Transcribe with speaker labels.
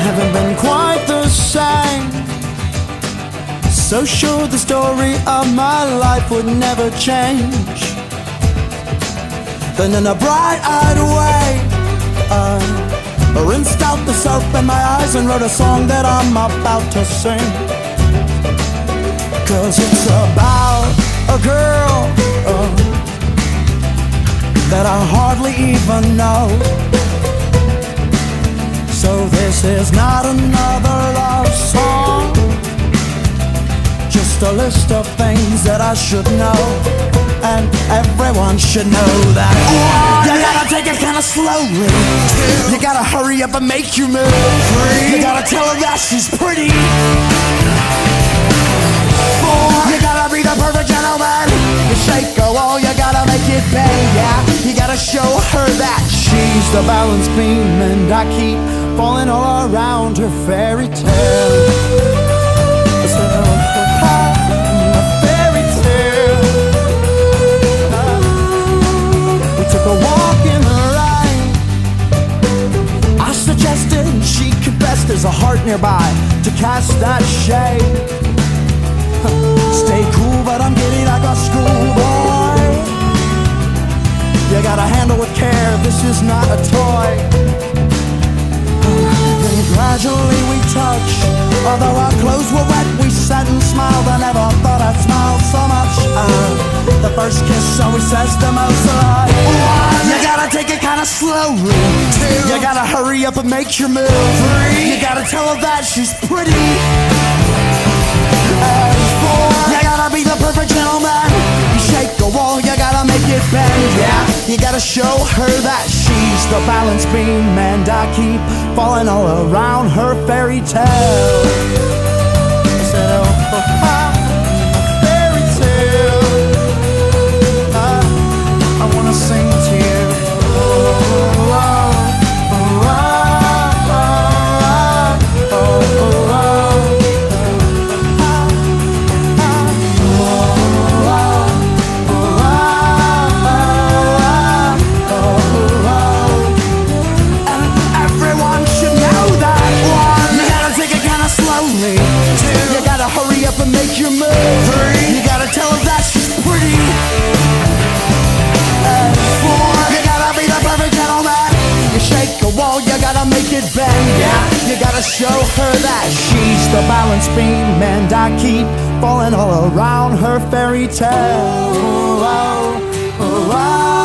Speaker 1: haven't been quite the same. So sure the story of my life would never change. Then in a bright-eyed way, I rinsed out the soap in my eyes and wrote a song that I'm about to sing. 'Cause it's about a girl that I hardly even know. So this is not another love song, just a list of things that I should know. And everyone should know that you gotta take it kinda slowly. You gotta hurry up and make your move. You gotta tell her that she's pretty. You gotta be the perfect gentleman. You shake her wall, you gotta make it bend, yeah. You gotta show her that she's the balance beam, and I keep falling all around her fairy tale. We took a walk in the rain. I suggested she confessed there's a heart nearby to cast that shade. Stay cool, but I'm giddy like a schoolboy. You gotta handle with care, this is not a toy. Then gradually we touch. Although our clothes were wet, we sat and smiled. I never thought I'd smile so much. The first kiss always says the most alive. You gotta take it kinda slowly. You gotta hurry up and make your move. You gotta tell her that she's pretty. You gotta be the perfect gentleman. You shake a wall, you gotta make it bend, yeah. You gotta show her that she's the balance beam, and I keep falling all around her fairy tale. I said, oh, fairy tale. I wanna sing to you. You gotta hurry up and make your move. You gotta tell her that she's pretty. You gotta be the perfect gentleman. You shake a wall, you gotta make it bend, yeah. You gotta show her that she's the balance beam, and I keep falling all around her fairy tale. Oh, oh, oh, oh.